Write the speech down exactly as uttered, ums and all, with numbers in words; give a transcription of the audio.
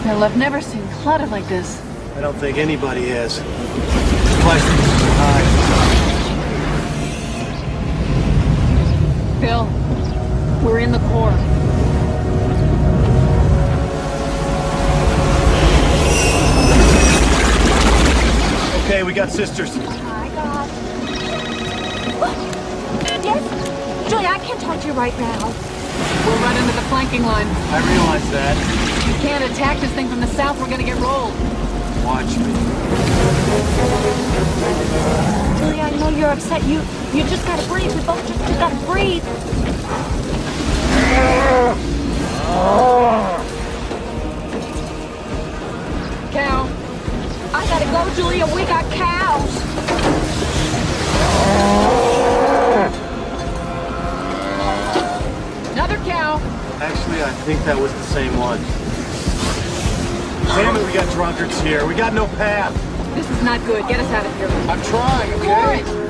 Bill, I've never seen clutter like this. I don't think anybody has. Prices are high. Bill, we're in the core. Okay, we got sisters. My God. Yes? Julia, I can't talk to you right now. We're right under the flanking line. I realize that. We can't attack this thing from the south. We're gonna get rolled. Watch me. Julia, I know you're upset. You you just gotta breathe. We both just gotta breathe. Cow. I gotta go, Julia. We got cows. Another cow. Actually, I think that was the same one. Damn it, we got drunkards here. We got no path. This is not good. Get us out of here. I'm trying, okay?